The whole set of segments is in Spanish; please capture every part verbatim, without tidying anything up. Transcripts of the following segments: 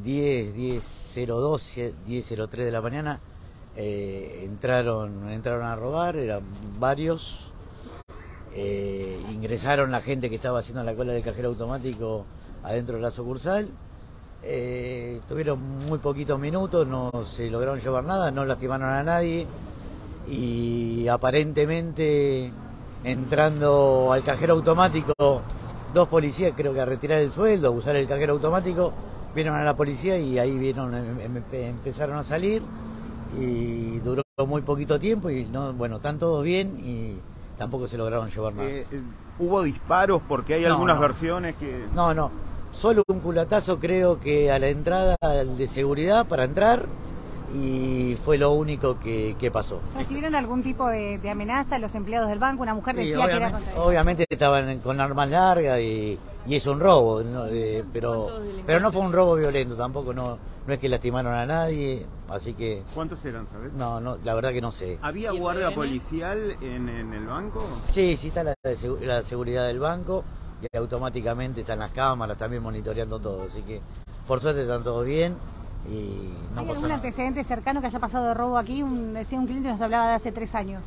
diez, diez cero dos, diez cero tres de la mañana eh, entraron, entraron a robar, eran varios, eh, ingresaron la gente que estaba haciendo la cola del cajero automático adentro de la sucursal, eh, tuvieron muy poquitos minutos, no se lograron llevar nada, no lastimaron a nadie y aparentemente entrando al cajero automático dos policías, creo que a retirar el sueldo, a usar el cajero automático, vieron a la policía y ahí vieron, empezaron a salir y duró muy poquito tiempo y no, bueno, están todos bien y tampoco se lograron llevar nada. Eh, eh, ¿Hubo disparos? Porque hay no, algunas no. versiones que... No, no, solo un culatazo creo que a la entrada de seguridad para entrar y fue lo único que, que pasó. ¿Recibieron algún tipo de, de amenaza los empleados del banco? Una mujer decía sí, que era contra ellos. Obviamente estaban con armas largas y, y es un robo, ¿no? eh, pero, pero no fue un robo violento tampoco, no, no es que lastimaron a nadie, así que... ¿Cuántos eran, sabes? No, no, la verdad que no sé. ¿Había guardia policial en, en el banco? Sí, sí está la, la seguridad del banco y automáticamente están las cámaras también monitoreando todo, así que por suerte están todos bien. Y no ¿Hay pasó algún nada. antecedente cercano que haya pasado de robo aquí? Un, decía un cliente, nos hablaba de hace tres años.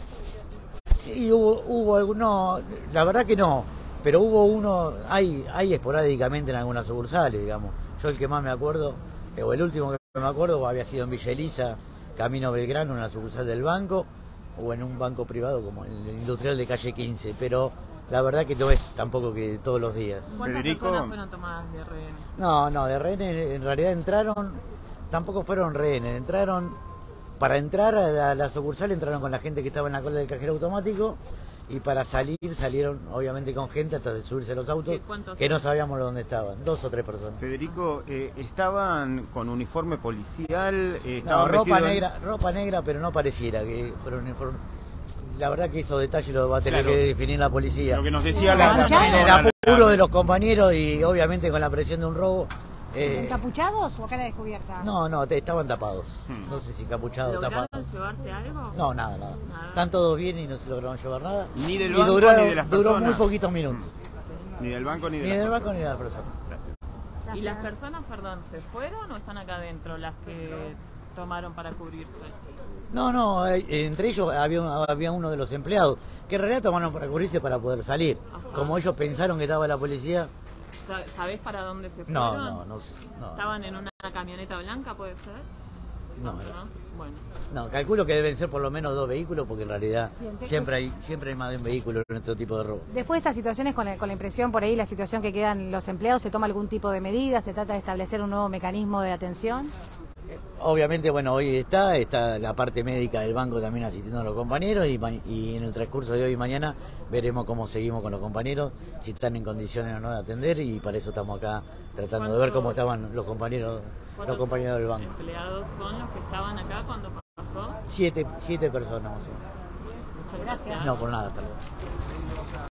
Sí, hubo, hubo alguno, la verdad que no, pero hubo uno, hay, hay esporádicamente en algunas sucursales, digamos. Yo el que más me acuerdo, o el último que me acuerdo, había sido en Villa Elisa, Camino Belgrano, en la sucursal del banco, o en un banco privado como el industrial de calle quince, pero la verdad que no es tampoco que todos los días. ¿Cuántas Federico? personas fueron tomadas de rehenes? No, no, de rehenes en realidad entraron, tampoco fueron rehenes, entraron, para entrar a la, a la sucursal entraron con la gente que estaba en la cola del cajero automático y para salir salieron obviamente con gente hasta de subirse a los autos que no sabíamos dónde estaban, dos o tres personas. Federico, eh, ¿estaban con uniforme policial? Eh, No, ¿estaban ropa vestidos en- negra, ropa negra, pero no pareciera que fueron uniformes. La verdad que esos detalles los va a tener Claro. que definir la policía. Lo que nos decía la- la... la- En el apuro de los compañeros y obviamente con la presión de un robo. eh, ¿Encapuchados o a cara descubierta? no, no, te, estaban tapados. Hmm. No sé si encapuchados o ¿Lograron tapados. llevarse algo? No, nada, nada, Nada. Están todos bien y no se lograron llevar nada. Ni del y banco duraron- ni de las duró personas. muy poquitos minutos. Ni del banco ni de Ni las del banco personas. ni de las personas. Gracias. ¿Y las personas, perdón, se fueron o están acá adentro las que tomaron para cubrirse? No, no, eh, entre ellos había, un- había uno de los empleados que en realidad tomaron para cubrirse para poder salir. Ajá. Como ellos pensaron que estaba la policía, Sa- ¿Sabés para dónde se fueron? no, no, no sé. No, ¿Estaban en una camioneta blanca, puede ser? no, ¿No? no. Bueno. No, calculo que deben ser por lo menos dos vehículos porque en realidad Bien, te- siempre hay siempre hay más de un vehículo en este tipo de robo. Después de estas situaciones, con la, con la impresión por ahí, la situación que quedan los empleados, ¿se toma algún tipo de medida? ¿Se trata de establecer un nuevo mecanismo de atención? Obviamente, bueno, hoy está, está la parte médica del banco también asistiendo a los compañeros y, ma- y en el transcurso de hoy y mañana veremos cómo seguimos con los compañeros, si están en condiciones o no de atender y para eso estamos acá tratando de ver cómo estaban los compañeros, los ¿Cuántos compañeros del banco. empleados son los que estaban acá cuando pasó? Siete, siete personas más o menos. Muchas gracias. No, por nada, hasta luego.